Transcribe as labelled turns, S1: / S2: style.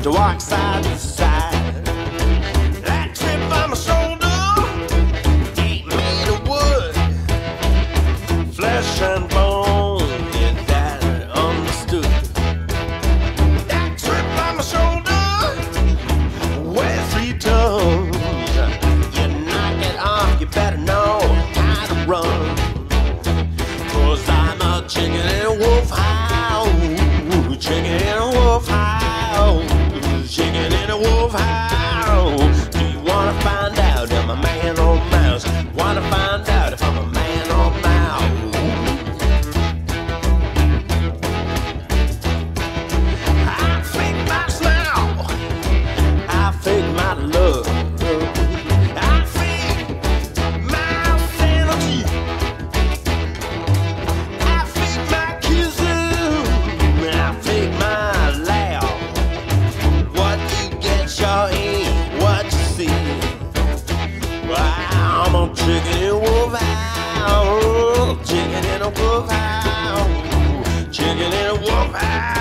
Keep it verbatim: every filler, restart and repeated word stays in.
S1: to walk side to side. That chip on my shoulder ain't made of wood, flesh and bone, your daddy understood. That chip on my shoulder weighs three tons. You knock it off, you better know how to run, 'cause I'm a chicken in a wolf house, chicken in a wolf house, chicken in a wolf house. Do you wanna find out if I'm a man or mouse? Wanna find out if I'm a man or mouse? I fake my smile, I fake my love, I fake my sanity, I fake my kisses, I fake my laugh. What you get sure ain't what you see. Well, I'm a chicken in a wolf house, chicken in a wolf house, chicken in a wolf house.